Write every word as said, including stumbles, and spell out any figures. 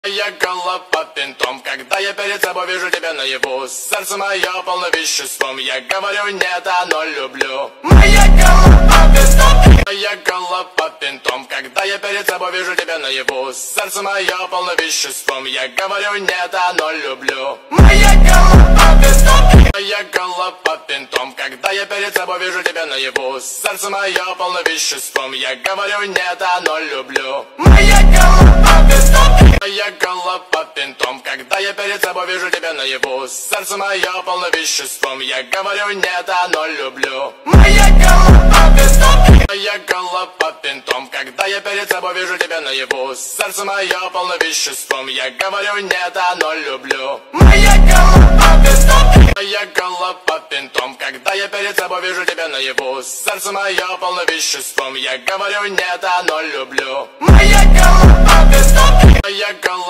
Моя голова винтом, когда я перед собой вижу тебя наяву. Сердце мое полно веществом, я говорю нет, оно люблю. Моя голова винтом, моя голова винтом, когда я перед собой вижу тебя наяву. Сердце мое полно веществом, я говорю нет, оно люблю. Моя голова винтом, моя голова винтом, когда я перед собой вижу тебя наяву. Сердце мое полно веществом, я говорю нет, оно люблю. Моя голова винтом, моя голова винтом, когда я перед собой вижу тебя наяву. Сердце мое полно веществом, я говорю нет, оно люблю. Моя голова винтом, моя голова винтом, когда я перед собой вижу тебя наяву. Сердце мое полно веществом, я говорю нет, оно люблю. Моя голова винтом, моя голова винтом, когда я перед собой вижу тебя наяву. Сердце мое полно веществом, я говорю нет, оно люблю. Моя голова винтом, моя голова